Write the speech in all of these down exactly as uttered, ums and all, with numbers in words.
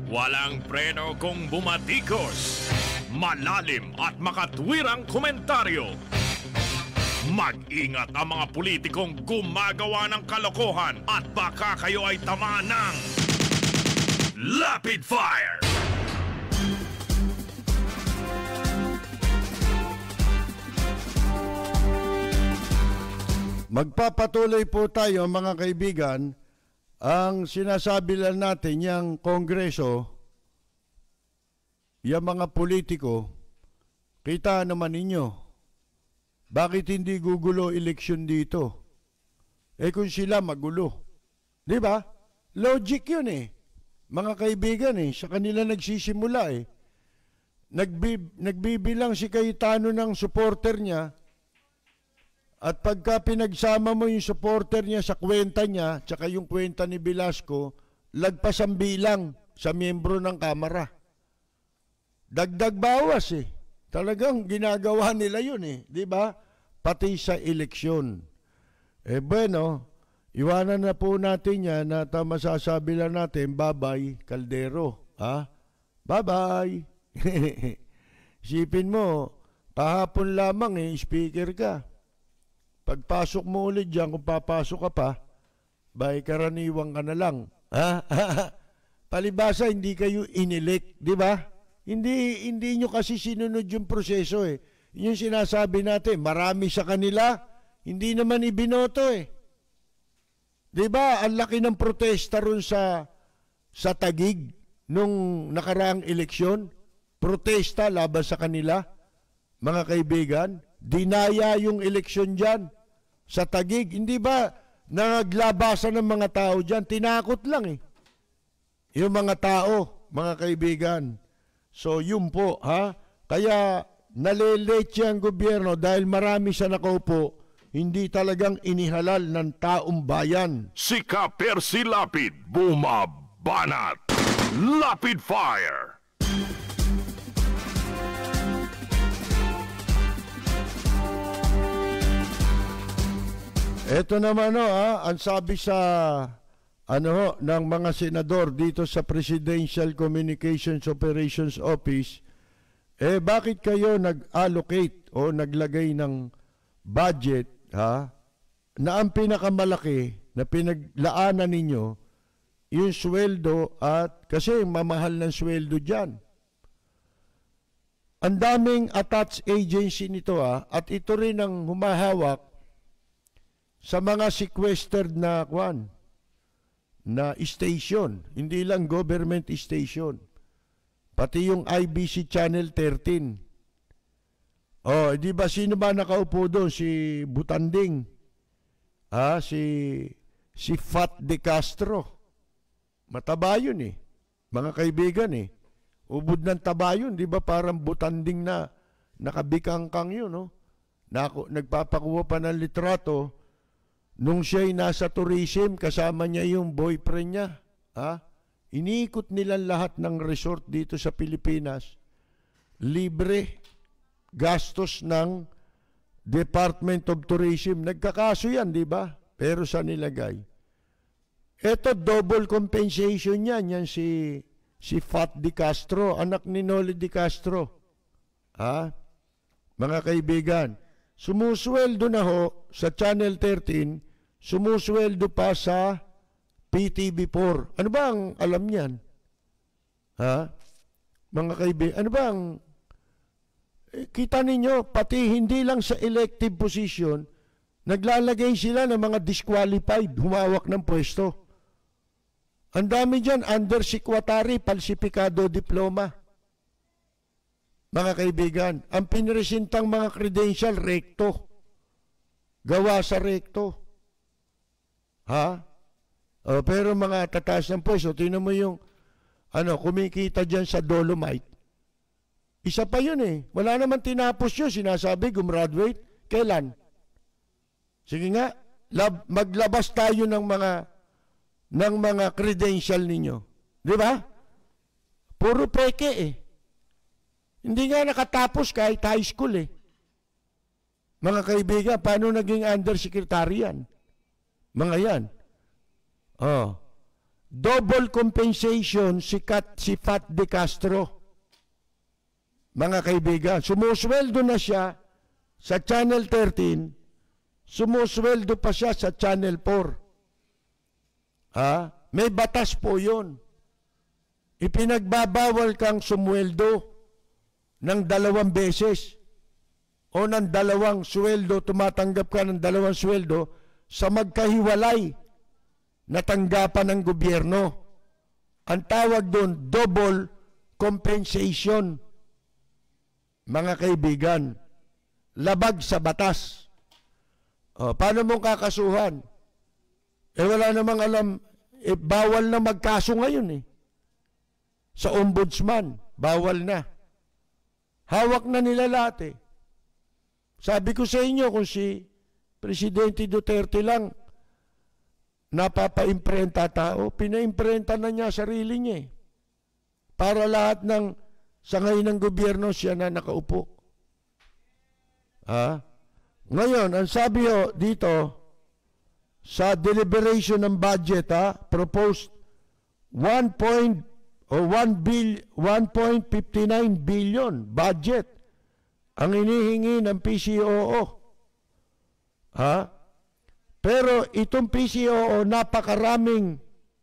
Walang preno kung bumatikos. Malalim at makatwirang komentaryo. Mag-ingat ang mga politikong gumagawa ng kalokohan at baka kayo ay tamaan ng Lapid Fire! Magpapatuloy po tayo mga kaibigan. Ang sinasabi lang natin yung Kongreso, yung mga politiko, kita naman ninyo, bakit hindi gugulo eleksyon dito? Eh kung sila magulo. Di ba? Logic yun eh. Mga kaibigan eh, sa kanila nagsisimula eh. Nagbi nagbibilang si Cayetano ng supporter niya, at pagka pinagsama mo yung supporter niya sa kwenta niya, tsaka yung kwenta ni Velasco, lagpas ang bilang sa miyembro ng Kamara. Dagdag bawas eh. Talagang ginagawa nila yun eh. Di ba? Pati sa eleksyon. Eh bueno, iwanan na po natin yan at uh, masasabi lang natin, bye-bye, Caldero. Ha? Bye-bye. Isipin mo, kahapon lamang eh, speaker ka. Pagpasok mo ulit dyan, kung papasok ka pa, bay karaniwang ka na lang. Ha? Palibasa, hindi kayo inelect, di ba? Hindi, hindi nyo kasi sinunod yung proseso eh. Yung sinasabi natin, marami sa kanila, hindi naman ibinoto eh. Di ba? Ang laki ng protesta ron sa, sa Taguig nung nakaraang eleksyon. Protesta laban sa kanila, mga kaibigan. Dinaya yung eleksyon dyan sa Taguig. Hindi ba naglabasan ng mga tao dyan? Tinakot lang eh. Yung mga tao, mga kaibigan. So yun po, ha? Kaya nalilate ang gobyerno dahil marami sa nakaupo, hindi talagang inihalal ng taong bayan. Si Ka-Percy Lapid, bumabanat. Lapid Fire! Ito naman no, ha, ang sabi sa ano ng mga senador dito sa Presidential Communications Operations Office, eh bakit kayo nag-allocate o naglagay ng budget ha na ang pinakamalaki na pinaglaanan ninyo yung sweldo, at kasi mamahal ng sweldo diyan. Ang daming attached agency nito ha, at ito rin ang humahawak sa mga sequestered na kwan, na station, hindi lang government station, pati yung I B C Channel thirteen. Oh, di ba sino ba nakaupo doon? Si Butanding, ah, si si Fat de Castro. Mataba yun eh, mga kaibigan eh. Ubod ng taba yun, di ba? Parang Butanding na nakabikangkang yun, no? Nako, nagpapakuha pa ng litrato. Nung siya'y nasa tourism, kasama niya yung boyfriend niya. Ha? Iniikot nila lahat ng resort dito sa Pilipinas. Libre. Gastos ng Department of Tourism. Nagkakaso yan, di ba? Pero sa nilagay. Ito, double compensation yan. Yan si, si Fat de Castro, anak ni Noli de Castro. Ha? Mga kaibigan, sumusweldo na ho sa Channel thirteen, sumusweldo pa sa P T V four. Ano ba ang alam niyan? Ha? Mga kaibigan, ano ba ang eh, kita ninyo, pati hindi lang sa elective position, naglalagay sila ng mga disqualified, humawak ng pwesto. Ang dami dyan, undersecretary, falsificado diploma. Mga kaibigan, ang pinresentang mga credential, recto. Gawa sa recto. Ha? O, pero mga tataas ng pwesto, tingnan mo yung, ano, kumikita dyan sa Dolomite. Isa pa yun eh. Wala naman tinapos yun. Sinasabi, gumraduate. Kailan? Sige nga, lab, maglabas tayo ng mga, ng mga credential ninyo. Di ba? Puro peke eh. Hindi nga nakatapos kahit high school eh. Mga kaibigan, paano naging undersecretary yan? Mga yan. Oh. double compensation si, Kat, si Fat De Castro. Mga kaibigan, sumusweldo na siya sa Channel thirteen, sumusweldo pa siya sa Channel four. Ha? May batas po yun. Ipinagbabawal kang sumweldo ng dalawang beses o ng dalawang sweldo, tumatanggap ka ng dalawang sweldo sa magkahiwalay na tanggapan ng gobyerno. Ang tawag doon, double compensation. Mga kaibigan, labag sa batas. O, paano mong kakasuhan? Eh wala namang alam, eh, bawal na magkaso ngayon eh. Sa ombudsman, bawal na. Hawak na nila lahat eh. Sabi ko sa inyo, kung si Presidente Duterte lang napapa-imprenta tao, pina-imprenta na niya sarili niya eh. Para lahat ng sangay ng gobyerno siya na nakaupo. Ha? Ngayon, ang sabi ho dito, sa deliberation ng budget, ha, proposed one point fifty-nine billion budget ang inihingi ng P C O O. Ha? Pero itong P C O O, napakaraming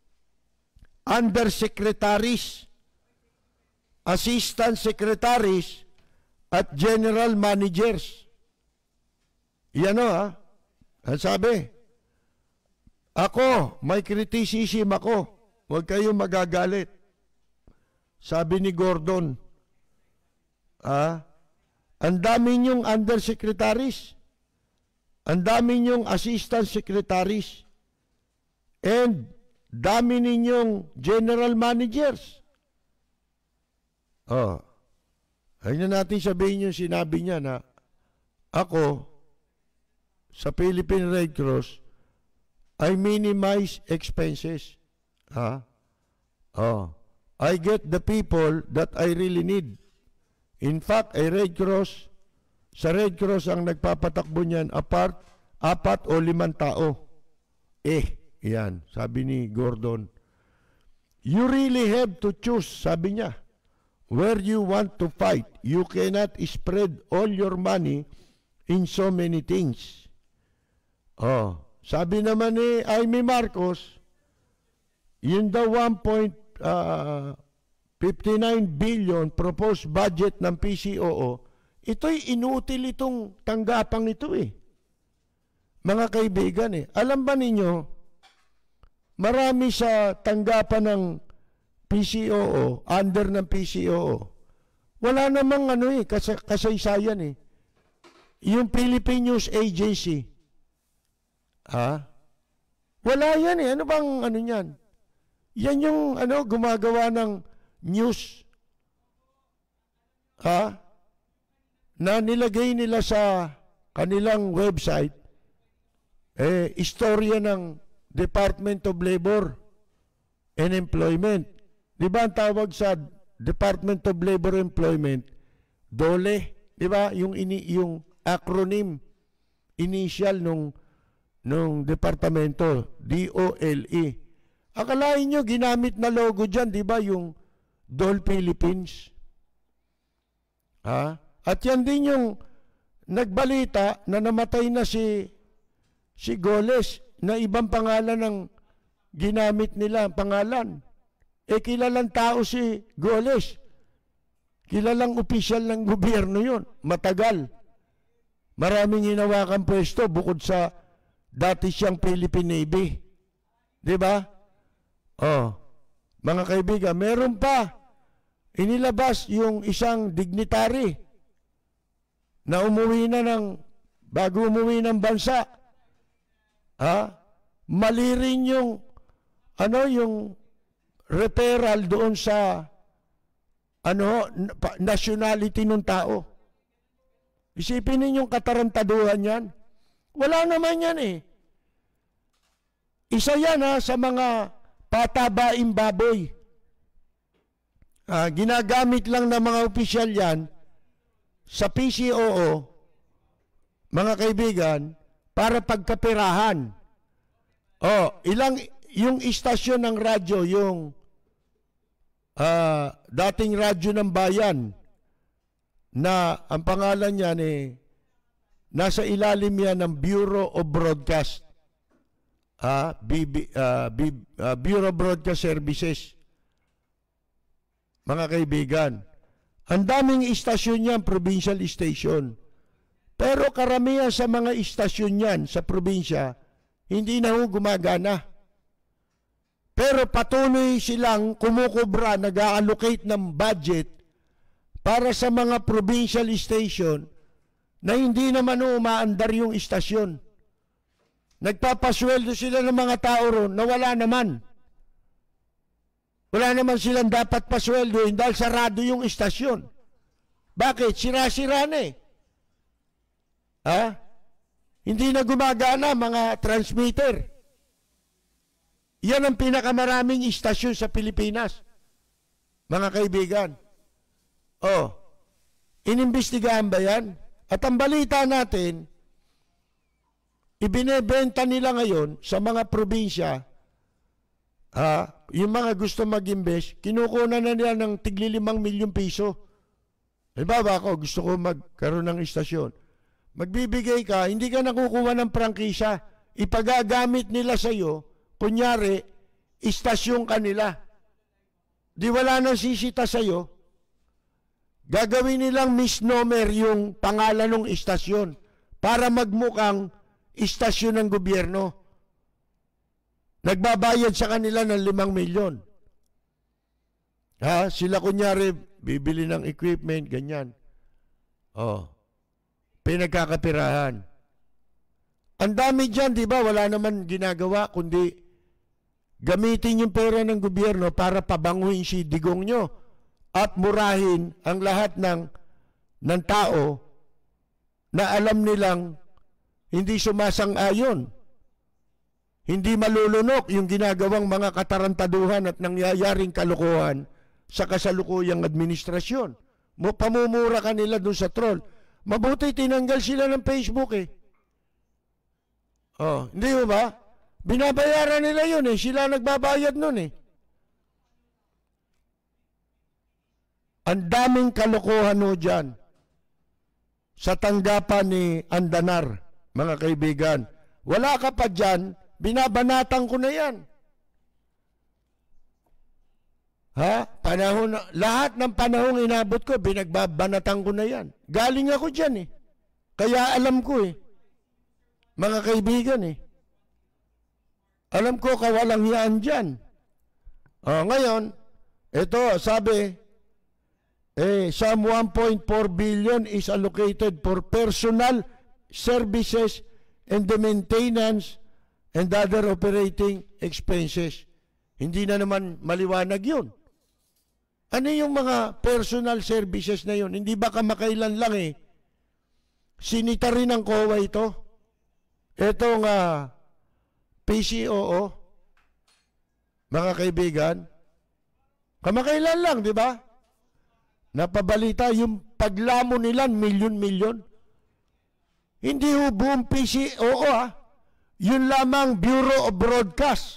undersecretaries, assistant secretaries, at general managers. Yan o, ha? Ang sabi, ako, may criticism ako. Huwag kayong magagalit. Sabi ni Gordon, ah, ang dami niyong undersecretaries, ang dami niyong assistant secretaries, and dami ninyong general managers. Oh, ayun na natin sabihin yung sinabi niya na ako, sa Philippine Red Cross, I minimize expenses. Ha? Oh, I get the people that I really need. In fact, ay Red Cross, sa Red Cross ang nagpapatakbo niyan, apart, apat o limang tao. Eh, yan, sabi ni Gordon. You really have to choose, sabi niya, where you want to fight. You cannot spread all your money in so many things. Oh, sabi naman ni Amy Marcos, yun daw one point fifty-nine billion proposed budget ng P C O O, ito'y inutil itong tanggapang ito eh. Mga kaibigan eh, alam ba ninyo, marami sa tanggapan ng P C O O, under ng P C O O, wala namang ano eh, kas kasaysayan eh. Yung Philippine News Agency, ha? Wala yan eh. Ano bang ano yan? Yan yung ano, gumagawa ng news. Ha? Na nilagay nila sa kanilang website, eh, istorya ng Department of Labor and Employment. Di ba ang tawag sa Department of Labor and Employment? DOLE. Di ba? Yung, ini, yung acronym, initial nung nung departamento, D O L E. Akalain nyo, ginamit na logo dyan, di ba, yung D O L E Philippines? Ha? At yan din yung nagbalita na namatay na si si Goles, na ibang pangalan ng ginamit nila, pangalan. Eh, kilalang tao si Goles. Kilalang opisyal ng gobyerno yun. Matagal. Maraming hinawakan pwesto bukod sa dati siyang Philippine Navy. Di ba? Oh, mga kaibigan, meron pa inilabas yung isang dignitary na umuwi na ng, bago umuwi ng bansa. Ha? Mali rin yung, ano, yung referral doon sa, ano, nationality ng tao. Isipin ninyong katarantaduhan yan. Wala naman yan eh. Isa yan ha, sa mga patabaing baboy. Ah, ginagamit lang ng mga opisyal yan sa P C O O, mga kaibigan, para pagkapirahan. Oh, ilang yung istasyon ng radyo, yung uh, dating radyo ng bayan, na ang pangalan niyan eh, nasa ilalim yan ng Bureau of Broadcast. Ah, B B, uh, B, uh, Bureau of Broadcast Services. Mga kaibigan, ang daming istasyon niyan, provincial station. Pero karamihan sa mga istasyon niyan sa probinsya, hindi na ho gumagana. Pero patuloy silang kumukubra, nag-allocate ng budget para sa mga provincial station na hindi naman umaandar yung istasyon. Nagpapasweldo sila ng mga tao ron na wala naman. Wala naman silang dapat pasweldoin dahil sarado yung istasyon. Bakit? Sira-sira na eh. Ha? Hindi na gumagana mga transmitter. Yan ang pinakamaraming istasyon sa Pilipinas. Mga kaibigan. Oh, inimbestigahan ba yan? At ang balita natin, ibinebenta nila ngayon sa mga probinsya, ah, yung mga gusto mag-invest, kinukuha na nila ng tigli limang milyong piso. Halimbawa ako, gusto ko magkaroon ng istasyon. Magbibigay ka, hindi ka nakukuha ng prangkisa. Ipagagamit nila sa iyo, kunyari, istasyon ka nila. Di wala nang sisita sa iyo. Gagawin nilang misnomer yung pangalan ng istasyon para magmukhang istasyon ng gobyerno. Nagbabayad sa kanila ng limang milyon. Ha? Sila kunyari, bibili ng equipment, ganyan. Oh, pinagkakapirahan. Ang dami dyan, di ba? Wala naman ginagawa, kundi gamitin yung pera ng gobyerno para pabanguhin si digong nyo at murahin ang lahat ng, ng tao na alam nilang hindi sumasang-ayon. Hindi malulunok yung ginagawang mga katarantaduhan at nangyayaring kalokohan sa kasalukuyang administrasyon. Mo pamumura kanila doon sa troll. Mabuti tinanggal sila ng Facebook eh. Oh, hindi mo ba? Binabayaran nila yun eh. Sila nagbabayad nun eh. Ang daming kalokohan ho dyan sa tanggapan ni Andanar, mga kaibigan. Wala ka pa dyan, binabanatan ko na yan. Ha? Panahon na, lahat ng panahong inabot ko, binagbabanatan ko na yan. Galing ako dyan eh. Kaya alam ko eh. Mga kaibigan eh. Alam ko kawalang hiyaan dyan. Oh, ngayon, ito, sabi, eh, some one point four billion is allocated for personal services and the maintenance and other operating expenses. Hindi na naman maliwanag yun. Ano yung mga personal services na yun? Hindi ba kamakailan lang eh, sinita rin ng C O A ito? Itong uh, P C O O, mga kaibigan, kamakailan lang, di ba? Napabalita yung paglamo nila, milyon-milyon. Hindi ho buong P C O O ha. Yun lamang Bureau of Broadcast.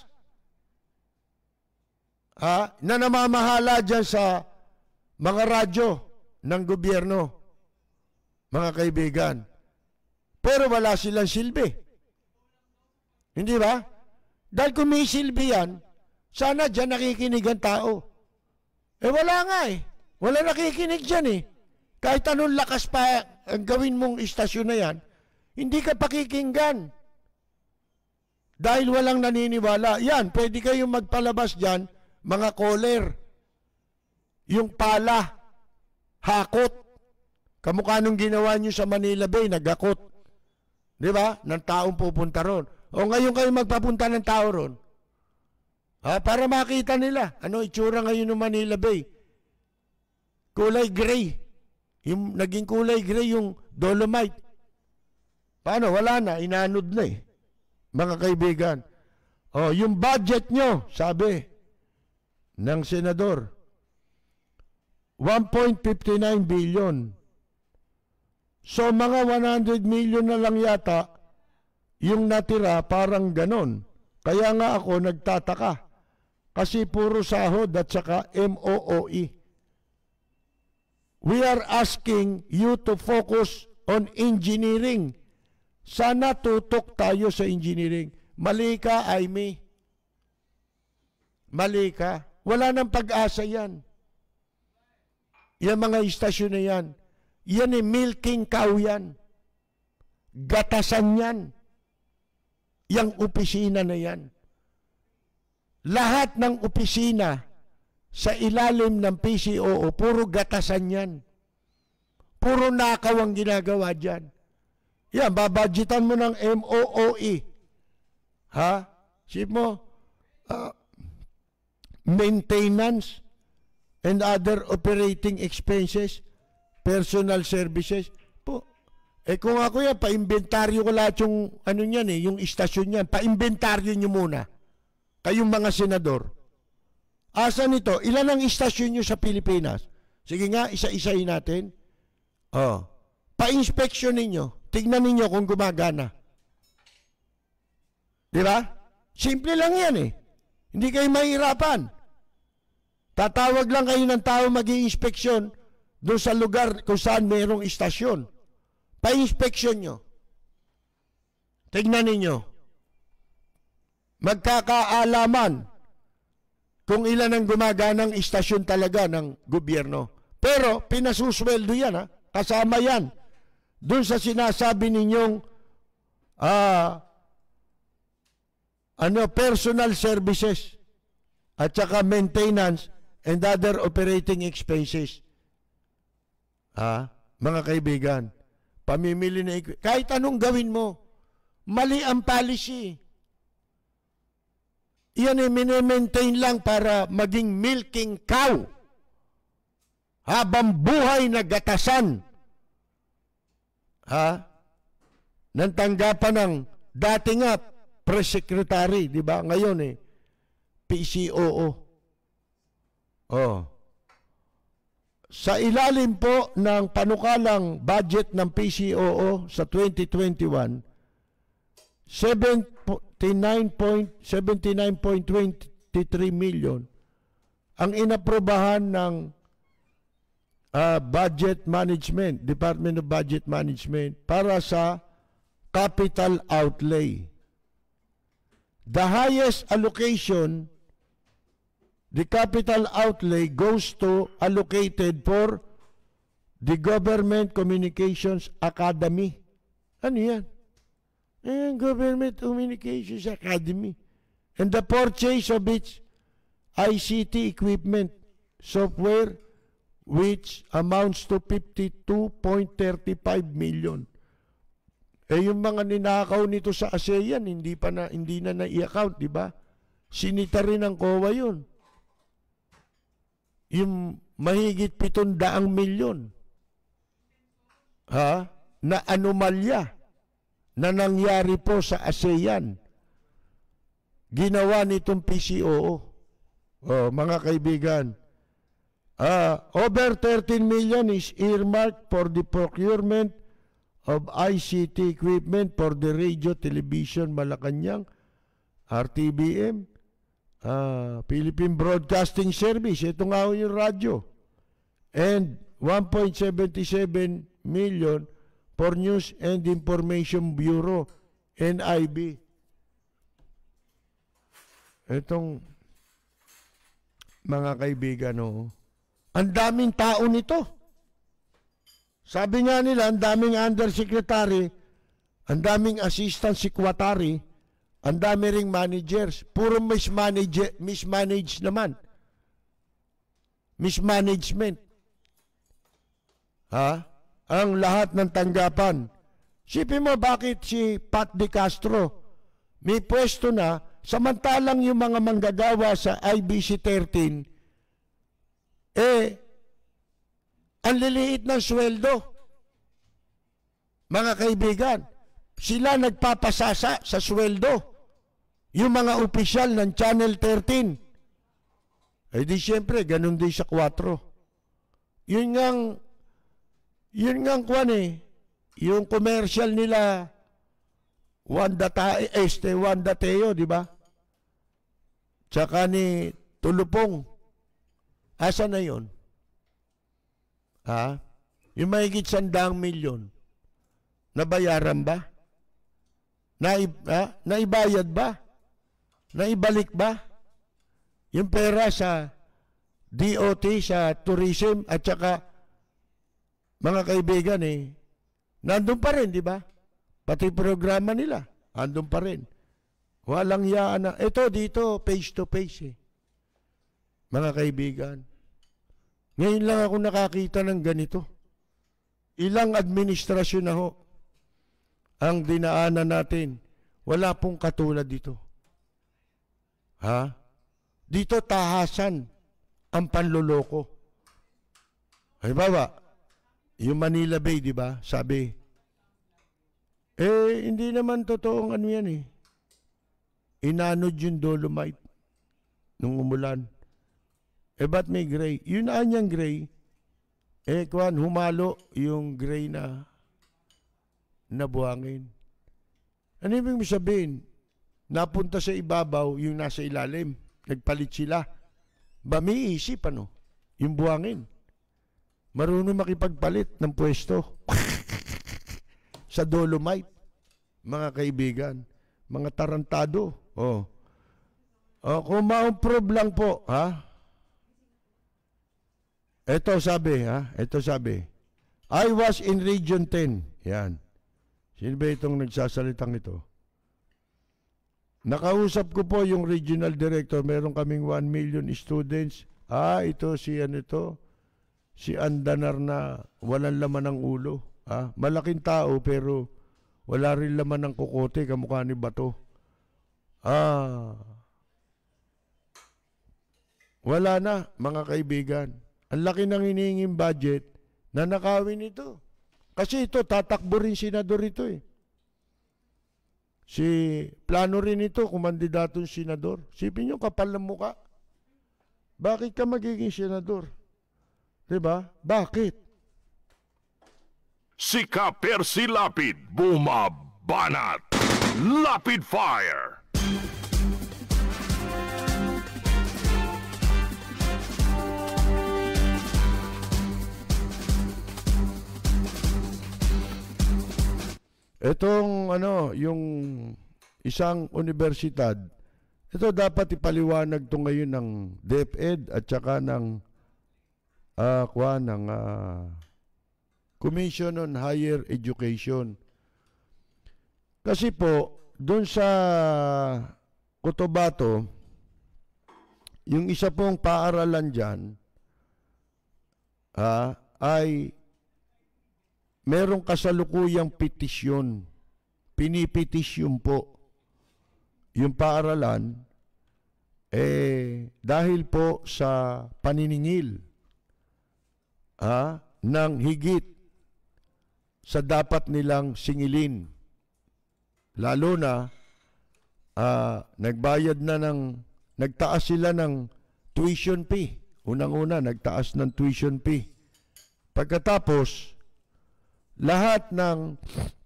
Ha? Na namamahala dyan sa mga radyo ng gobyerno. Mga kaibigan. Pero wala silang silbi. Hindi ba? Dahil kung may silbi yan, sana dyan nakikinig ang tao. Eh wala nga eh. Wala nakikinig dyan eh. Kahit anong lakas pa ang gawin mong istasyon na yan, hindi ka pakikinggan. Dahil walang naniniwala. Yan, pwede kayong magpalabas dyan, mga caller. Yung pala, hakot. Kamukha nung ginawa nyo sa Manila Bay, nagakot. Di ba? Ng taong pupunta ron. O ngayon kayo magpapunta ng tao ron. Ha? Para makita nila. Ano itsura ngayon ng Manila Bay? Kulay gray. Yung naging kulay gray yung dolomite. Paano? Wala na. Inanod na eh. Mga kaibigan. O, yung budget nyo, sabi ng senador, one point five nine billion. So, mga one hundred million na lang yata yung natira, parang ganon. Kaya nga ako nagtataka. Kasi puro sahod at saka M O O E. We are asking you to focus on engineering. Sana tutok tayo sa engineering. Mali ka, Aimee. Mali ka. Wala nang pag-asa yan. Yan mga istasyon na yan. Yan eh, milking cow yan. Gatasan yan. Yang opisina na yan. Lahat ng opisina sa ilalim ng P C O O, puro gatasan yan. Puro nakaw ang ginagawa dyan. Yan, babadgetan mo ng M O O E. Ha? Sip mo, uh, maintenance and other operating expenses, personal services. Po, eh kung ako yan, pa-inventaryo ko lahat yung, ano yan eh, yung istasyon yan, pa-inventaryo nyo muna. Kayong mga senador. Asa nito? Ilan ang istasyon nyo sa Pilipinas? Sige nga, isa-isahin natin. Oh. Pa-inspection ninyo. Tignan ninyo kung gumagana. Di ba? Simple lang yan eh. Hindi kayo mahirapan. Tatawag lang kayo ng tao mag-i-inspeksyon doon sa lugar kung saan mayroong istasyon. Pa-inspection nyo. Tignan ninyo. Magkakaalaman kung ilan ang gumaganang istasyon talaga ng gobyerno. Pero pinasusweldo yan, ha? Kasama yan. Doon sa sinasabi ninyong uh, ano, personal services at saka maintenance and other operating expenses. Ha? Mga kaibigan, pamimili na kahit anong gawin mo, mali ang policy. Iyan ay mini-maintain lang para maging milking cow. Habang buhay na gatasan. Ha? Nang tanggapan ng dati nga press secretary, di ba? Ngayon eh, P C O O. Oh. Sa ilalim po ng panukalang budget ng P C O O sa twenty twenty-one, seventy-nine point two three million ang inaprobahan ng uh, budget management, Department of Budget Management para sa capital outlay. The highest allocation, the capital outlay goes to allocated for the Government Communications Academy. Ano yan? Eh, Government Communications Academy. And the purchase of its I C T equipment software, which amounts to fifty-two point three five million. Eh, yung mga ninakaw nito sa ASEAN, hindi pa na, hindi na na-i-account, di ba? Sinita rin ng C O A yun. Yung mahigit pitundaang milyon. Ha? Na anomalya na nangyari po sa ASEAN. Ginawa nitong P C O O. Oh, mga kaibigan, uh, over thirteen million is earmarked for the procurement of I C T equipment for the Radio Television Malacanang, R T B M, uh, Philippine Broadcasting Service, ito nga yung radyo, and one point seven seven million for News and Information Bureau, N I B. Itong mga kaibigan, oh, ang daming tao nito. Sabi nga nila, ang daming undersecretary, ang daming assistant secretary, ang dami ring managers. Puro mismanage, mismanage naman. Mismanagement. Ha? Ang lahat ng tanggapan. Sipin mo, bakit si Pat De Castro may pwesto na, samantalang yung mga manggagawa sa I B C thirteen, eh, ang liliit ng sweldo. Mga kaibigan, sila nagpapasasa sa sweldo. Yung mga opisyal ng Channel thirteen. Eh di siyempre, ganun din sa four. Yun ngang, yun ngang kwan eh, yung commercial nila, Wanda Ta este Wanda Teo, di ba? tsaka ni Tulupong. Asa na yon? Ha? Yung mahigit sandang milyon, nabayaran ba? Naib, ha? Naibayad ba? Naibalik ba? Yung pera sa D O T, sa tourism, at saka mga kaibigan eh, nandun pa rin, di ba? Pati programa nila, nandun pa rin. Walang yaan na. Ito dito, face to face eh. Mga kaibigan. Ngayon lang ako nakakita ng ganito. Ilang administrasyon na ho ang dinaanan natin. Wala pong katulad dito. Ha? Dito tahasan ang panloloko. Halimbawa, yung Manila Bay, di ba? Sabi, eh, hindi naman totoong ano yan eh. Inanod yung dolomite nung umulan. Eh, ba't may gray? Yun na niyang gray. Eh, kuhan, humalo yung gray na nabuhangin. Ano yung sabihin? Napunta sa ibabaw yung nasa ilalim. Nagpalit sila. Ba may isip ano? Yung buhangin. Marunong makipagpalit ng pwesto. Sa dolomite. Mga kaibigan. Mga tarantado. Oh. Oh, kung ma-improve lang po, ha? Ito sabi, ha? Ito sabi. I was in Region ten. Yan. Sino ba itong nagsasalitang ito? Nakausap ko po yung regional director. Meron kaming one million students. Ah, ito si ano ito? Si Andanar na walang laman ng ulo. Ah, malaking tao pero wala rin laman ng kukote. Kamukha ni Bato. Ah. Wala na, mga kaibigan. Ang laki ng hinihinging budget na nakawin ito. Kasi ito, tatakbo rin senador ito eh. Si, plano rin ito, kumandidatong senador. Sipin nyo, kapal ng muka. Bakit ka magiging senador? Diba? Bakit? Si Ka-Percy Lapid, bumabanat. Lapid Fire! Itong ano, yung isang universidad, ito dapat ipaliwanag to ngayon ng DepEd at saka ng uh, kwa, ng uh, Commission on Higher Education. Kasi po, doon sa Cotabato, yung isa pong paaralan dyan uh, ay merong kasalukuyang petisyon. Pinipetisyon po yung paaralan eh dahil po sa paniningil ah, ng higit sa dapat nilang singilin. Lalo na ah, nagbayad na ng nagtaas sila ng tuition fee. Unang-una nagtaas ng tuition fee. Pagkatapos lahat ng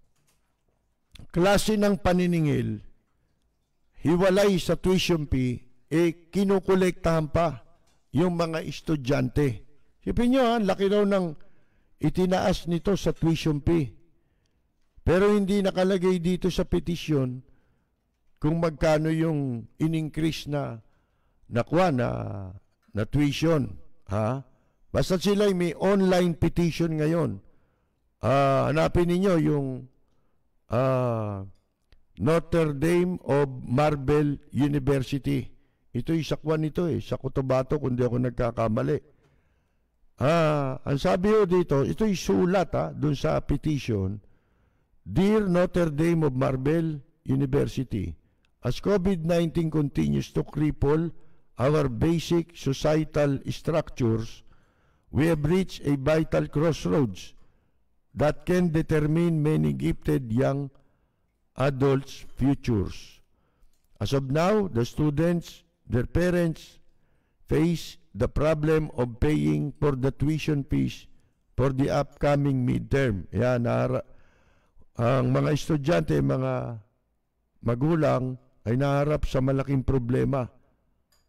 klase ng paniningil, hiwalay sa tuition fee, eh kinukolektahan pa yung mga estudyante. Sipin nyo ha, laki daw ng itinaas nito sa tuition fee. Pero hindi nakalagay dito sa petisyon kung magkano yung in-increase na nakuha na, na tuition. Ha? Basta sila may online petition ngayon. Uh, hanapin ninyo yung uh, Notre Dame of Marble University. Ito yung sakwan nito eh, sa Cotabato kung di ako nagkakamali. Ah, ang sabi ko dito, ito yung sulat ha, dun sa petition. Dear Notre Dame of Marble University, as COVID nineteen continues to cripple our basic societal structures, we have reached a vital crossroads that can determine many gifted young adults' futures. As of now, the students, their parents, face the problem of paying for the tuition fees for the upcoming midterm. Yan, ang mga estudyante, mga magulang, ay naharap sa malaking problema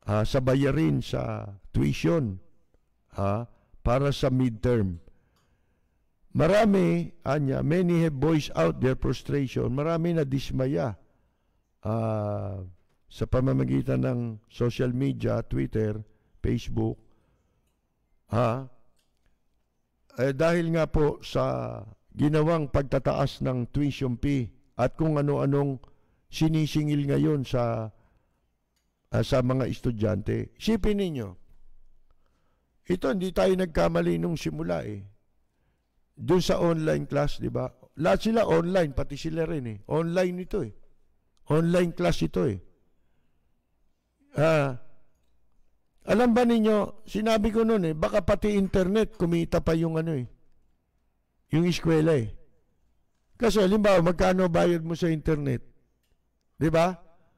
uh, sa bayarin sa tuition uh, para sa midterm. Marami, anya, many have voiced out their frustration. Marami na dismaya uh, sa pamamagitan ng social media, Twitter, Facebook. Ha? Eh, dahil nga po sa ginawang pagtataas ng tuition fee at kung ano-anong sinisingil ngayon sa uh, sa mga estudyante. Isipin ninyo, ito hindi tayo nagkamali nung simula eh. Doon sa online class, di ba? Lahat sila online, pati sila rin eh. Online ito eh. Online class ito eh. Ah, alam ba ninyo, sinabi ko noon eh, baka pati internet kumita pa yung ano eh. Yung eskwela eh. Kasi halimbawa, magkano bayad mo sa internet? Di ba?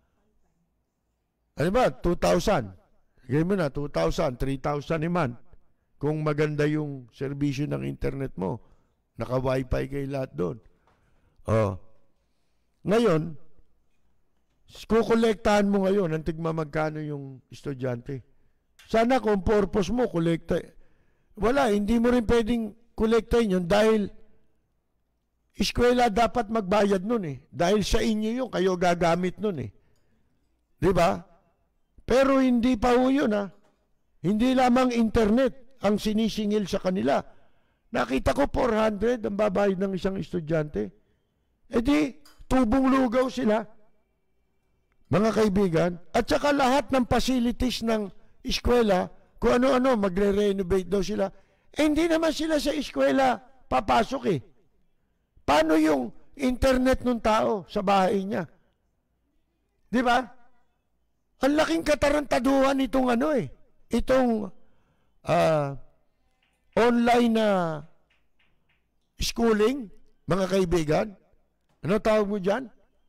Ano ba? two thousand. Sige mo na, two thousand, three thousand a month. Kung maganda yung serbisyo ng internet mo, naka-wifi kayo lahat doon. Oh. Ngayon, kukolektahan mo ngayon, ang tigma magkano yung estudyante. Sana kung purpose mo, kolekta. Wala, hindi mo rin pwedeng kolektahin yun dahil eskwela dapat magbayad nun eh. Dahil sa inyo yun, kayo gagamit nun eh. Di ba? Pero hindi pa ho yun ha. Hindi lamang internet ang sinisingil sa kanila. Nakita ko four hundred ang babayad ng isang estudyante. E di, tubong lugaw sila. Mga kaibigan, at saka lahat ng facilities ng eskwela, kung ano-ano, magre-renovate daw sila. Eh, hindi naman sila sa eskwela papasok eh. Paano yung internet ng tao sa bahay niya? Di ba? Ang laking katarantaduhan itong ano eh. Itong uh, online na schooling, mga kaibigan. Ano tawag mo dyan?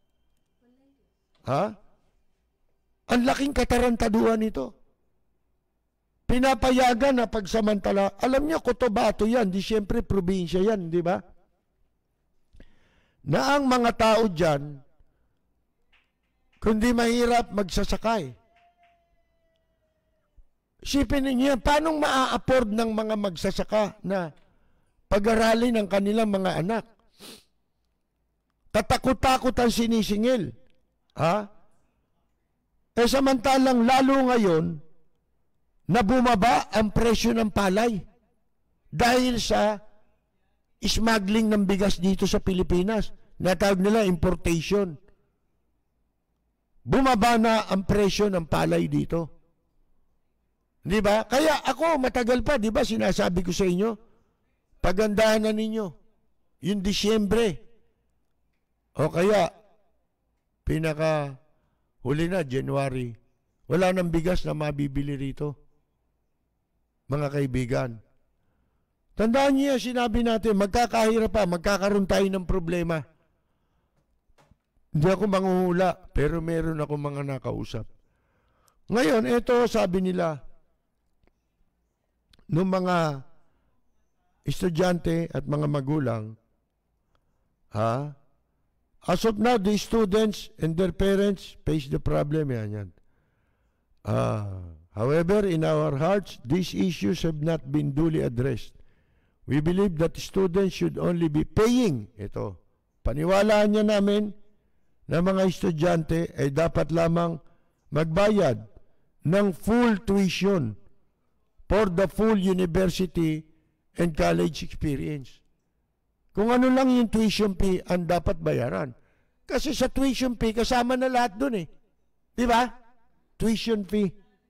Ha? Ang laking katarantaduhan ito. Pinapayagan na pagsamantala. Alam niyo, Cotabato yan. Di siyempre probinsya yan, di ba? Na ang mga tao dyan, kundi mahirap magsasakay. Isipin niyo, paano maa-afford ng mga magsasaka na pag-aralin ng kanilang mga anak? Tatakot-takot ang sinisingil. Ha? Eh samantalang lalo ngayon na bumaba ang presyo ng palay dahil sa smuggling ng bigas dito sa Pilipinas. Natawag nila importation. Bumaba na ang presyo ng palay dito. Di ba? Kaya ako matagal pa, di ba sinasabi ko sa inyo, pagandahan na ninyo yung Disyembre. O kaya, pinaka huli na, January, wala nang bigas na mabibili rito. Mga kaibigan. Tandaan niyo, sinabi natin, magkakahirap pa, magkakaroon tayo ng problema. Hindi ako manghuhula, pero meron ako mga nakausap. Ngayon, ito sabi nila, ng mga estudyante at mga magulang, ha? As of now, the students and their parents face the problem. Yan, yan. Uh, however, in our hearts, these issues have not been duly addressed. We believe that students should only be paying. Ito, paniwalaan niya namin na mga estudyante ay dapat lamang magbayad ng full tuition for the full university and college experience. Kung ano lang yung tuition fee ang dapat bayaran. Kasi sa tuition fee, kasama na lahat dun eh. Di ba? Tuition fee.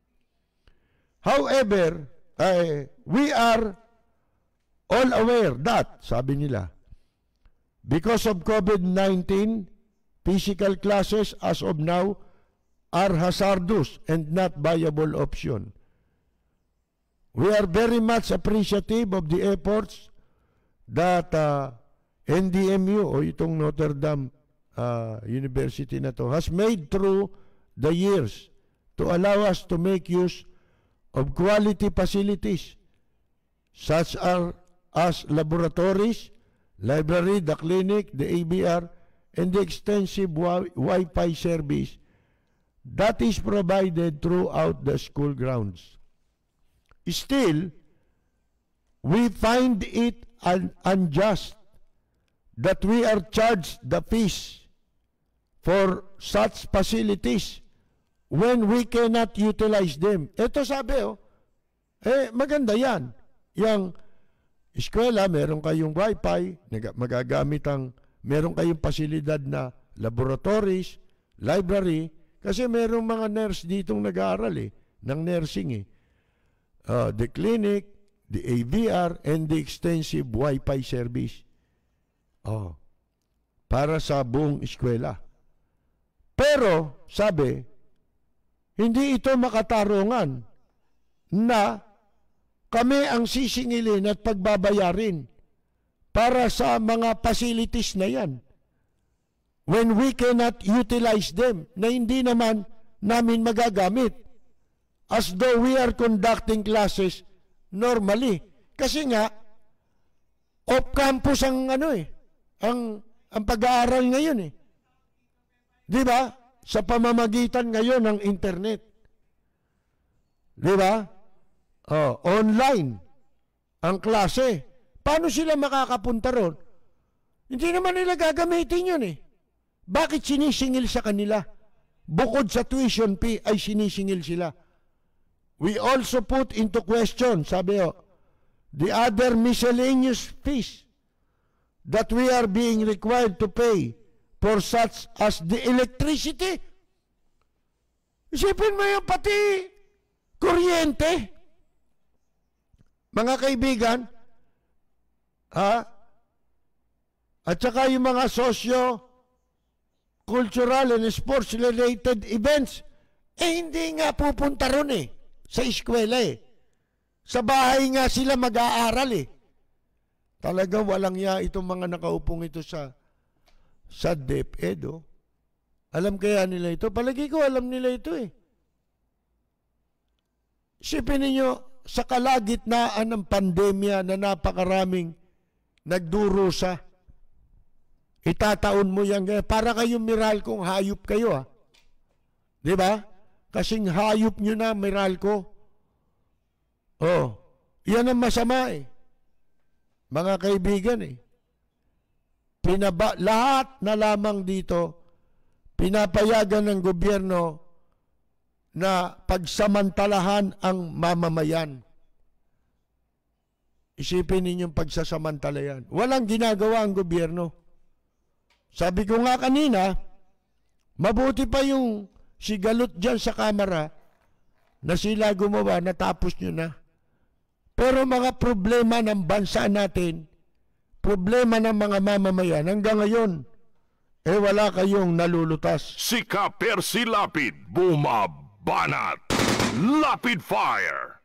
However, uh, we are all aware that, sabi nila, because of COVID nineteen, physical classes as of now are hazardous and not viable option. We are very much appreciative of the efforts that uh, N D M U o itong Notre Dame uh, University na to has made through the years to allow us to make use of quality facilities such as, as laboratories, library, the clinic, the A B R, and the extensive Wi-Fi service that is provided throughout the school grounds. Still, we find it un unjust that we are charged the fees for such facilities when we cannot utilize them. Ito sabi, oh, eh, maganda yan. Yang eskwela, meron kayong wifi, magagamit ang, meron kayong pasilidad na laboratories, library, kasi merong mga nurse ditong nag-aaral eh, ng nursing eh. Uh, the clinic, the A V R, and the extensive wifi service. Oh, para sa buong eskwela. Pero, sabi, hindi ito makatarungan na kami ang sisingilin at pagbabayarin para sa mga facilities na yan when we cannot utilize them na hindi naman namin magagamit as though we are conducting classes normally. Kasi nga, off-campus ang ano eh, ang, ang pag-aaral ngayon eh. Di ba? Sa pamamagitan ngayon ng internet. Di ba? Oh, online ang klase. Paano sila makakapunta ron? Hindi naman nila gagamitin yun eh. Bakit sinisingil sa kanila? Bukod sa tuition fee ay sinisingil sila. We also put into question, sabi o, the other miscellaneous fees that we are being required to pay for such as the electricity. Isipin mo yung pati kuryente. Mga kaibigan, ha? At saka yung mga socio-cultural and sports-related events, eh hindi nga pupunta ron eh, sa eskwela eh. Sa bahay nga sila mag-aaral eh. Talaga walang ya itong mga nakaupong ito sa sa DepEd, oh. Alam kaya nila ito? Palagi ko alam nila ito eh. Isipin ninyo, sa kalagitnaan ng pandemya na napakaraming nagdurusa, itataon mo yan, para kayong Meralco, hayop kayo ha. Di ba? Kasing hayop nyo na, Meralco. Oh, yan ang masama eh. Mga kaibigan eh. Pinaba, lahat na lamang dito, pinapayagan ng gobyerno na pagsamantalahan ang mamamayan. Isipin ninyong pagsasamantalayan. Walang ginagawa ang gobyerno. Sabi ko nga kanina, mabuti pa yung sigalot dyan sa kamera na sila gumawa, natapos nyo na. Pero mga problema ng bansa natin, problema ng mga mamamayan, hanggang ngayon, eh wala kayong nalulutas. Si Ka-Percy Lapid, bumabanat. Lapid Fire!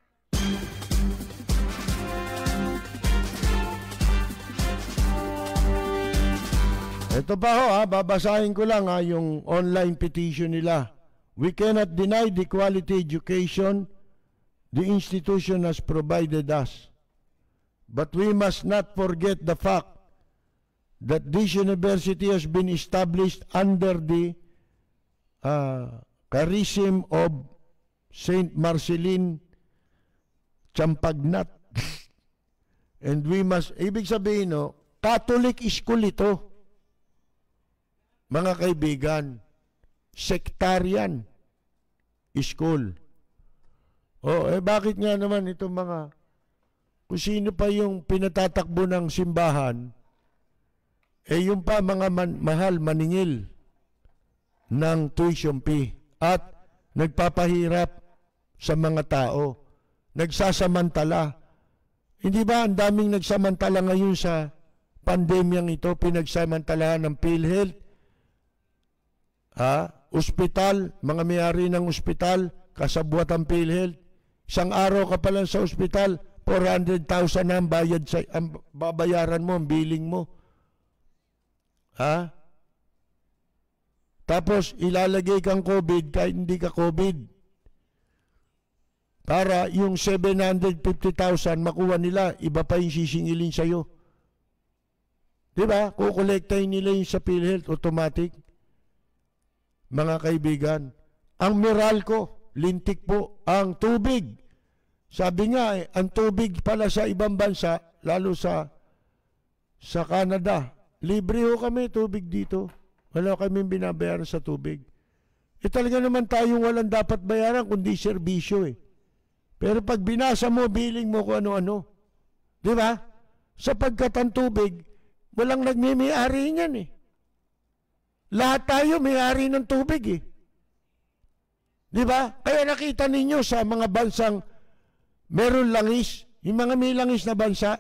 Ito pa ho ha, babasahin ko lang ha, yung online petition nila. We cannot deny the quality education the institution has provided us. But we must not forget the fact that this university has been established under the uh, charism of Saint Marceline Champagnat. And we must, ibig sabihin no, Catholic school ito. Mga kaibigan, sectarian school. Oh, eh bakit nga naman itong mga, kung sino pa yung pinatatakbo ng simbahan, eh yung pa mga man, mahal maningil ng tuition fee at nagpapahirap sa mga tao, nagsasamantala. Hindi ba ang daming nagsamantala ngayon sa pandemyang ito, pinagsamantalahan ng PhilHealth, ha? Ospital, mga may-ari ng ospital, kasabwat ang PhilHealth. Isang araw ka pa lang sa ospital, four hundred thousand na ang bayad sa, ang babayaran mo, ang billing mo. Ha? Tapos ilalagay kang COVID kahit hindi ka COVID. Para yung seven hundred fifty thousand makuha nila, iba pa yung sisingilin sa'yo. Diba? Kukolektahin nila yung sa PhilHealth, automatic. Mga kaibigan, ang Meralco, lintik po ang tubig. Sabi nga eh, ang tubig pala sa ibang bansa, lalo sa sa Canada, libre ho kami tubig dito. Wala kami binabayaran sa tubig. Eh talaga naman tayong walang dapat bayaran kundi serbisyo eh. Pero pag binasa mo, billing mo kung ano-ano. Di ba? Sapagkat ang tubig, walang nagmimiyari niyan eh. Lahat tayo may-ari ng tubig eh. Di ba? Kaya nakita ninyo sa mga bansang meron langis, yung mga may langis na bansa,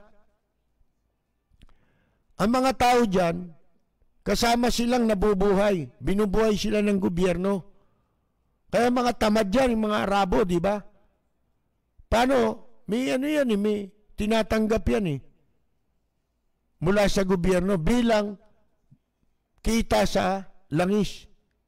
ang mga tao dyan, kasama silang nabubuhay. Binubuhay sila ng gobyerno. Kaya mga tamad dyan, yung mga Arabo, di ba? Paano? May ano yan eh, may tinatanggap yan eh. Mula sa gobyerno bilang kita sa langis.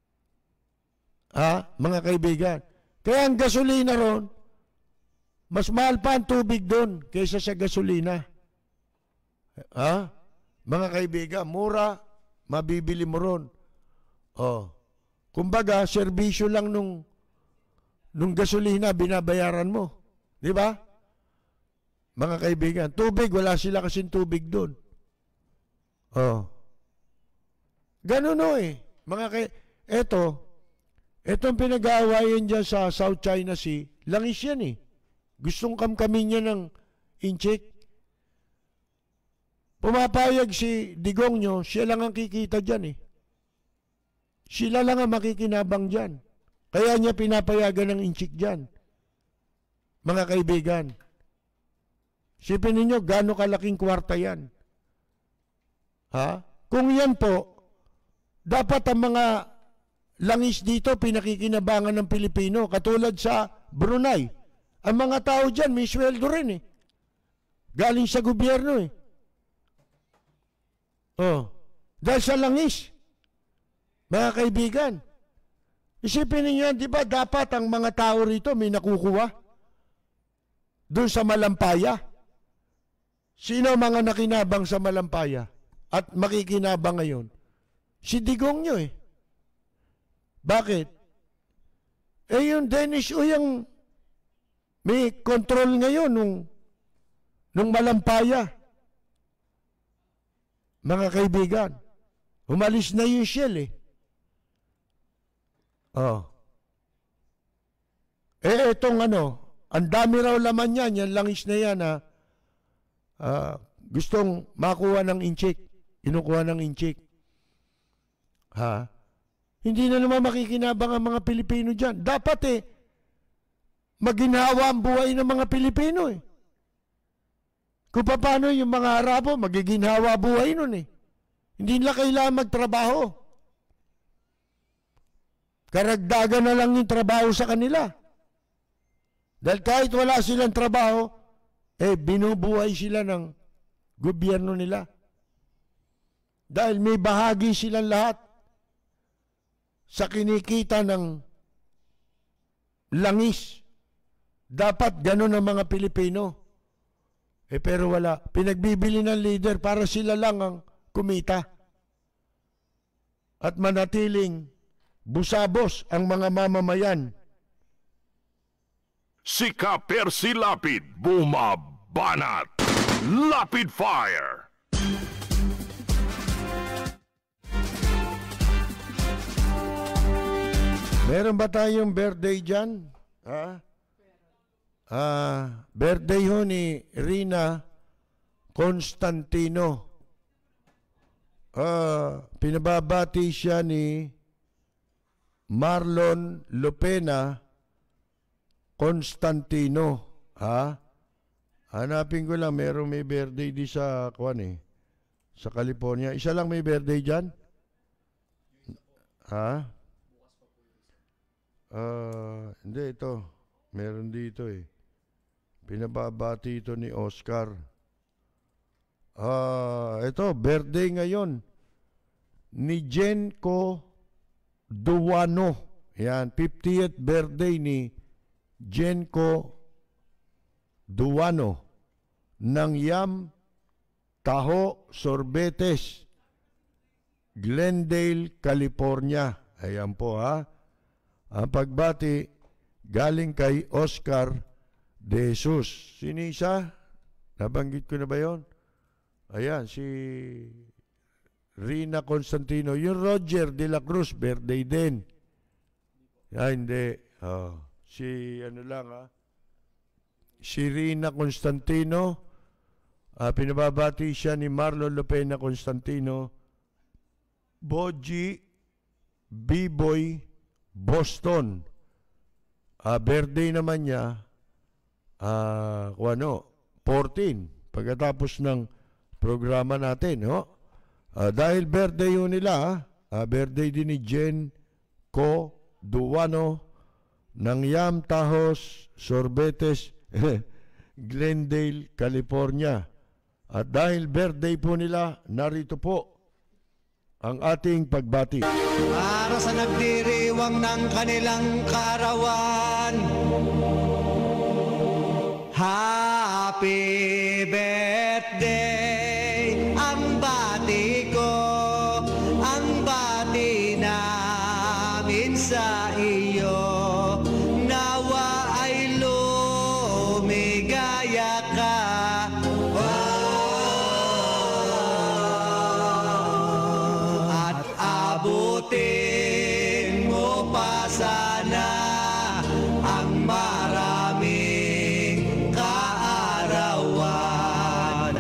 Ah, mga kaibigan. Kaya ang gasolina ron, mas mahal pa ang tubig doon kaysa sa gasolina. Ah, mga kaibigan, mura, mabibili mo ron. Oh. Kumbaga, serbisyo lang nung, nung gasolina binabayaran mo. Di ba? Mga kaibigan, tubig, wala sila kasing tubig doon. Oh. Ganun o eh. Mga kay eto, etong pinag-aawayan dyan sa South China Sea, langis yan eh. Gustong kamkamin niya ng inchik. Pumapayag si Digong nyo, siya lang ang kikita dyan eh. Sila lang ang makikinabang dyan. Kaya niya pinapayagan ng inchik dyan. Mga kaibigan, sipin ninyo, gaano kalaking kwarta yan? Ha? Kung yan po, dapat ang mga langis dito pinakikinabangan ng Pilipino, katulad sa Brunei. Ang mga tao dyan, may sweldo rin eh. Galing sa gobyerno eh. Oh. Dahil sa langis. Mga kaibigan, isipin niyo yan, di ba dapat ang mga tao rito may nakukuha? Doon sa Malampaya. Sino mga nakinabang sa Malampaya? At makikinabang ngayon? Si Digong nyo eh. Bakit? Eh yung Dennis Uyang may control ngayon nung, nung Malampaya. Mga kaibigan, umalis na yung Shell eh. Oh. Eh itong ano, ang dami raw laman yan, yan langis na yan ha. Uh, gustong makuha ng inchik. Inukuha ng inchik. Ha? Hindi na naman makikinabang ang mga Pilipino dyan. Dapat eh, maginhawa ang buhay ng mga Pilipino eh. Kung paano yung mga Arabo, magiginhawa buhay nun eh. Hindi nila kailangan magtrabaho. Karagdagan na lang yung trabaho sa kanila. Dahil kahit wala silang trabaho, eh binubuhay sila ng gobyerno nila. Dahil may bahagi silang lahat sa kinikita ng langis. Dapat ganun ang mga Pilipino. Eh pero wala. Pinagbibili ng leader para sila lang ang kumita. At manatiling busabos ang mga mamamayan. Si Ka-Percy Lapid, bumabanat. Lapid Fire! Meron ba tayong birthday dyan? Ha? Ah, birthday ho ni Rina Constantino. Ah, pinababati siya ni Marlon Lopena Constantino. Ha? Hanapin ko lang, merong may birthday di sa kwan eh. Sa California. Isa lang may birthday dyan? Ha? Uh, hindi, ito. Meron dito eh. Pinababati ito ni Oscar. Ah, uh, ito, birthday ngayon ni Jenko Duwano. Yan, fiftieth birthday ni Jenko Duwano ng Yam Taho Sorbetes, Glendale, California. Ayan po ha. Ang pagbati galing kay Oscar De Jesus. Sino isa? Nabanggit ko na ba yon? Ayan, si Rina Constantino. Yung Roger de la Cruz, birthday din. Ah, hindi. Oh, si ano lang ha. Si Rina Constantino. Ah, pinababati siya ni Marlon Lopena Constantino. Boji B-Boy Boston. Ah, birthday naman niya. Ah, kung ano, fourteen. Pagkatapos ng programa natin, no? Ah, dahil birthday yun nila, ah, birthday din ni Jen Co Duano ng Yam Tajos Sorbetes, Glendale, California. At dahil birthday po nila, narito po ang ating pagbati. Para sa nagdiriwang ng kanilang kaarawan, Happy birthday, ang bati ko, ang bati namin sa iyo. Nawa ay lumigaya ka. Oh, at abutin mo pa sana ang maraming kaarawan.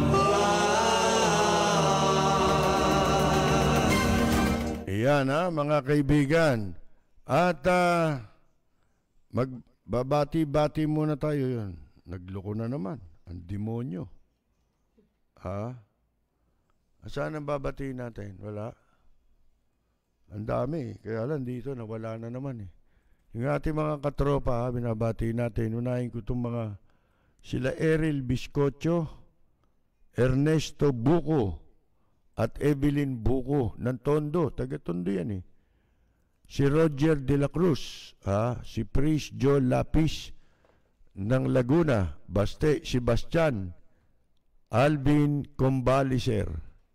Iyan ha, mga kaibigan. At uh, magbabati-bati muna tayo yun. Nagloko na naman. Ang demonyo. Ha? Saan ang babati natin? Wala. Ang dami. Kaya lang dito, nawala na naman eh. Yung ating mga katropa, ha, binabati natin. Unahin ko itong mga sila Eril Biscocho, Ernesto Buco, at Evelyn Buco ng Tondo. Taga-Tondo yan eh. Si Roger de la Cruz, ha, si Pris Joe Lapis ng Laguna, Baste, Sebastian, Alvin Combaliser,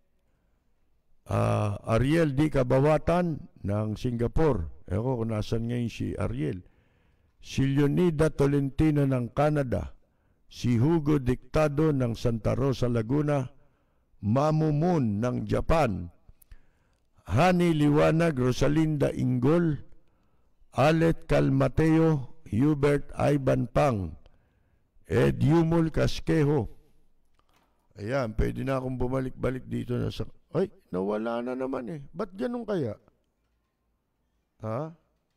uh, Ariel D. Kabawatan ng Singapore. Eko kung nasan ngayon si Ariel. Si Leonida Tolentino ng Canada, si Hugo Dictado ng Santa Rosa, Laguna, Mamu Moon ng Japan, Hani Liwanag, Rosalinda Ingol, Alet Calmateo, Hubert Ivan Pang, Ed Yumul Casquejo. Ayan, pwede na akong bumalik-balik dito na sa... Ay, nawala na naman eh. Ba't ganun kaya? Ha?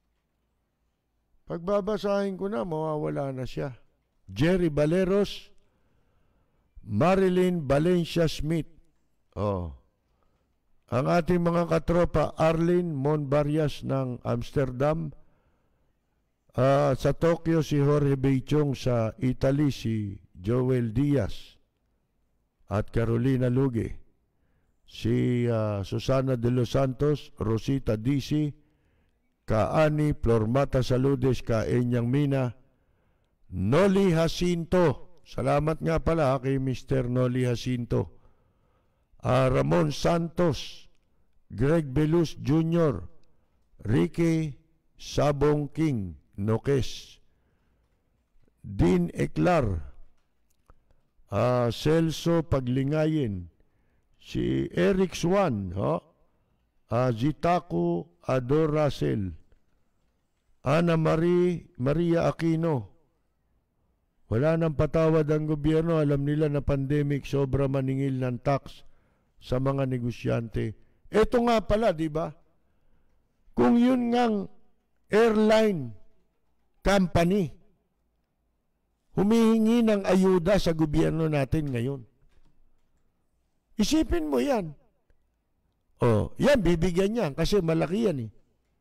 Pagbabasahin ko na, mawawala na siya. Jerry Baleros, Marilyn Valencia Smith. Oh. Ang ating mga katropa, Arlene Monbarias ng Amsterdam. Uh, sa Tokyo, si Jorge Beichong. Sa Italy, si Joel Diaz. At Carolina Luge. Si uh, Susana de los Santos, Rosita Disi, Kaani Flormata Saludes, Kaenyang Mina, Noli Jacinto. Salamat nga pala kay Mister Noli Jacinto. Uh, Ramon Santos, Greg Belus Junior, Ricky Sabong King, Noques, Dean Eclar, uh, Celso Paglingayin, si Eric Swan, huh? uh, Zitaku Ador Russell, Ana Marie, Maria Aquino. Wala nang patawad ang gobyerno. Alam nila na pandemic, sobra maningil ng tax sa mga negosyante. Ito nga pala, di ba? Kung yun ngang airline company humihingi ng ayuda sa gobyerno natin ngayon, isipin mo yan. Oh, yan, bibigyan yan kasi malaki yan eh.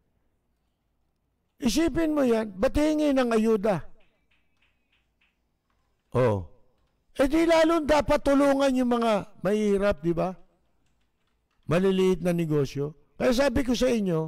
Isipin mo yan, ba't hingi ng ayuda? Oh. Eh di lalo dapat tulungan yung mga mahihirap, di ba? Maliliit na negosyo. Kaya sabi ko sa inyo,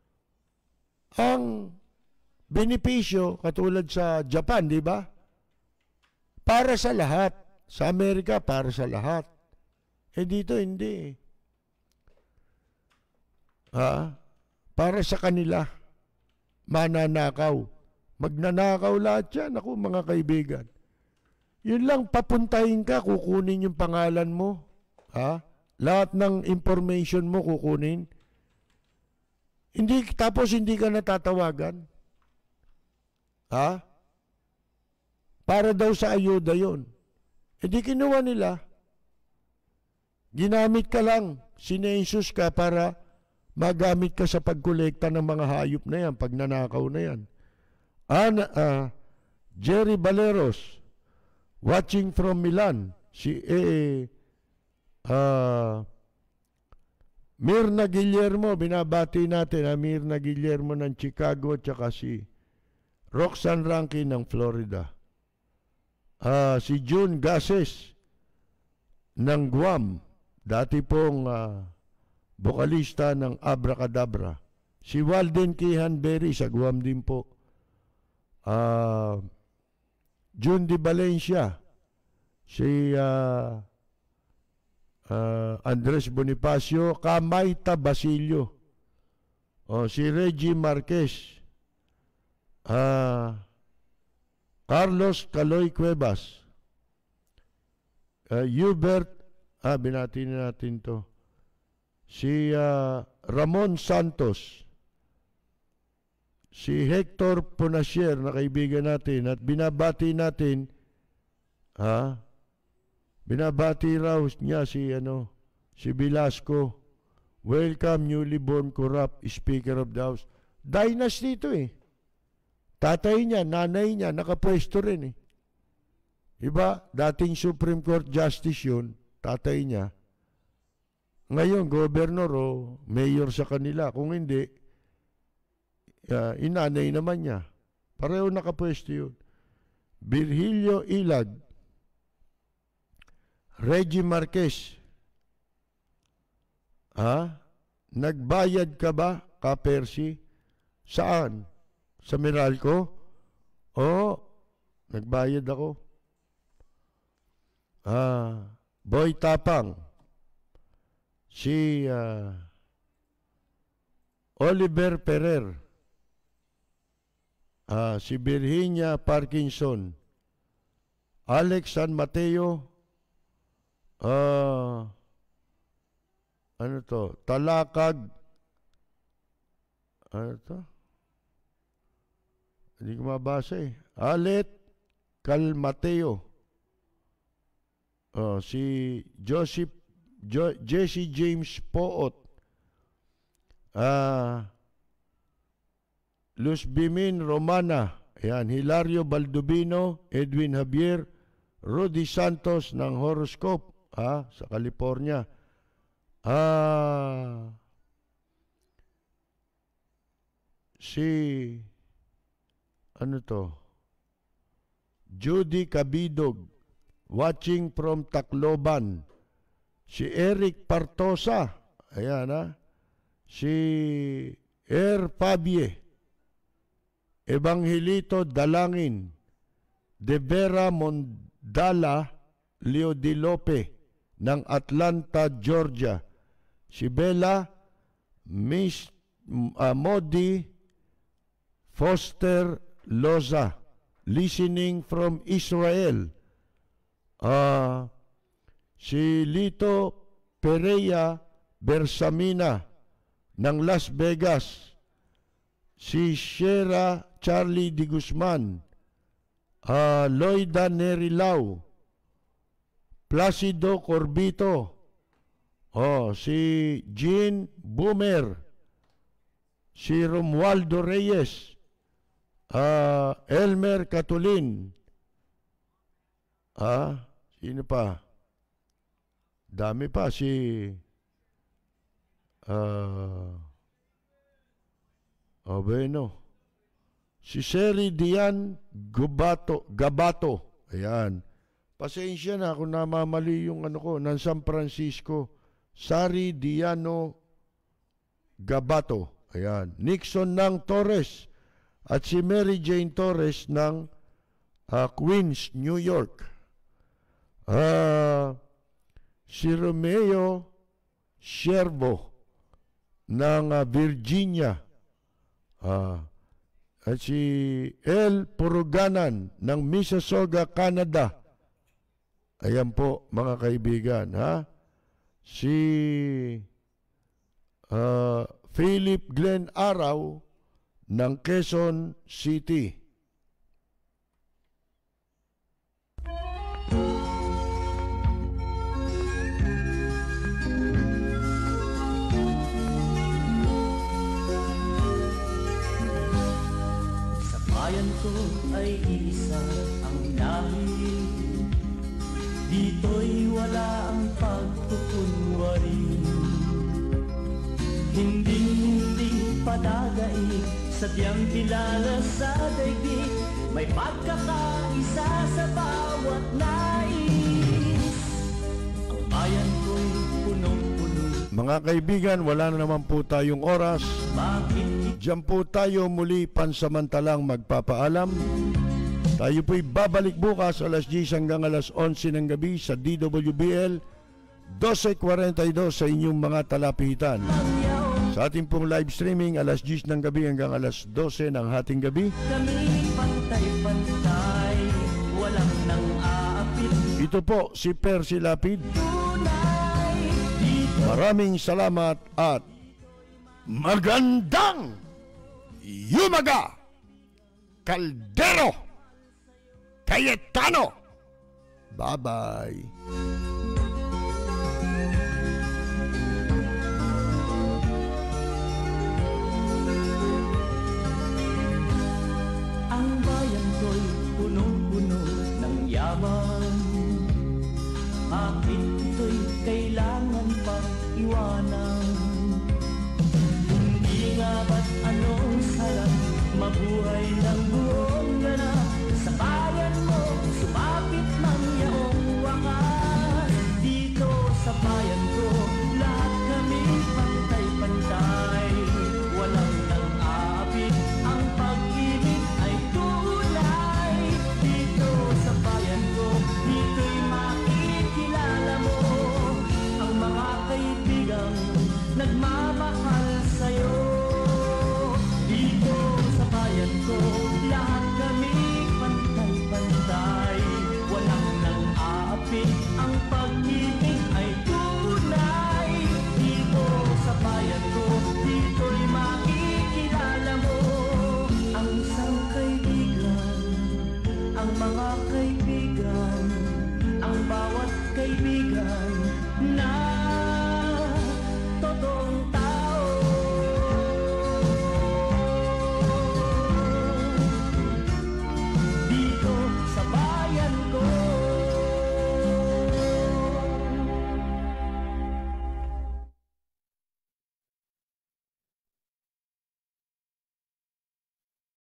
ang benepisyo, katulad sa Japan, di ba? Para sa lahat. Sa Amerika, para sa lahat. Eh dito, hindi. Ha? Para sa kanila. mananakaw. Magnanakaw lahat yan, ako mga kaibigan. Yun lang, papuntahin ka, kukunin yung pangalan mo. Ha? Lahat ng information mo kukunin. Hindi, tapos hindi ka natatawagan. Ha? Para daw sa ayuda yun. Hindi kinuha nila. Ginamit ka lang, sinensus ka para magamit ka sa pagkolekta ng mga hayop na yan, pag nanakaw na yan. Ana, uh, Jerry Valeros, watching from Milan, si eh, uh, Mirna Guillermo, binabati natin, ha? Mirna Guillermo ng Chicago, tsaka si Roxanne Rankin ng Florida. Uh, si June Gases ng Guam, dati pong uh, bokalista ng Abracadabra. Si Walden Kihanberry sa Guam din po. Uh, June Di Valencia. Si uh, uh, Andres Bonifacio. Kamaita Basilio. O, si Reggie Marquez. Uh, Carlos Caloy Cuevas. Uh, Hubert. Ah, binati na natin to. Si uh, Ramon Santos, si Hector Ponasier na kaibigan natin at binabati natin, ha? Binabati raw niya si ano, si Velasco. Welcome newly born corrupt Speaker of the House. Dynasty ito eh. Tatay niya, nanay niya, nakapwesto rin eh. Iba, dating Supreme Court Justice yun, tatay niya. Ngayon, gobernador o mayor sa kanila. Kung hindi, uh, inanay naman niya. Pareho nakapwesto yun. Virgilio Ilag, Reggie Marquez, ha? Nagbayad ka ba, Ka-Percy? Saan? Sa Meralco? Oo, nagbayad ako. Ah, Boy Tapang, si uh, Oliver Ferrer, uh, si Virginia Parkinson, Alex San Mateo, uh, ano to, Talakag, ano to? Hindi ko mabasa eh. Alet Calmateo, oh, si Joseph Jo, Jesse James Poot, uh, Luz Bimin Romana, ayan, Hilario Baldubino, Edwin Javier, Rudy Santos ng Horoscope, ha, sa California. Ah, si, ano to? Judy Cabidog, watching from Tacloban. Si Eric Partosa, ayan ha. Si Er Fabie, Evangelito Dalangin, De Vera Mondala, Leo Di Lope ng Atlanta, Georgia. Si Bella Miss uh, Modi Foster Loza, listening from Israel. Ah... Uh, Si Lito Pereira Bersamina ng Las Vegas. Si Shera Charlie Di Guzman. Uh, Loida Nerilao. Placido Corbito. Oh, si Jean Boomer. Si Romualdo Reyes. Uh, Elmer Catulin. Ah, sino pa? Dami pa si uh, oh, bueno. Si Seri Dian Gubato, Gabato. Ayan. Pasensya na kung namamali yung ano ko, ng San Francisco. Sari Diano Gabato. Ayan. Nixon ng Torres. At si Mary Jane Torres ng uh, Queens, New York. Ah... Uh, Si Romeo Siervo ng uh, Virginia. Uh, At si El Puruganan ng Mississauga, Canada. Ayan po, mga kaibigan, ha? Si uh, Philip Glenn Araw ng Quezon City. Sa bayan ko ay isa ang lahi, dito'y wala ang pagkukunwari. Hindi-hindi padagaig, sadyang kilala sa daigdig, may pagkakaisa sa bawat nais. Ang bayan ko'y punong-puno. Mga kaibigan, wala na naman po tayong oras. Bakit Diyan po tayo muli pansamantalang magpapaalam. Tayo po'y babalik bukas alas diyes hanggang alas onse ng gabi sa D W B L twelve forty-two sa inyong mga talapitan. Sa ating pong live streaming alas diyes ng gabi hanggang alas dose ng hating gabi. kami pantay-pantay, walang nang aapit Ito po si Percy Lapid. tunay dito. Maraming salamat at magandang yumaga, Caldero Cayetano. Bye-bye. Ang bayan ko'y punong-puno ng yaman, bakit ito'y kailangan pang iwanan? Hindi nga ba't anong sarap mabuhay ng buhay?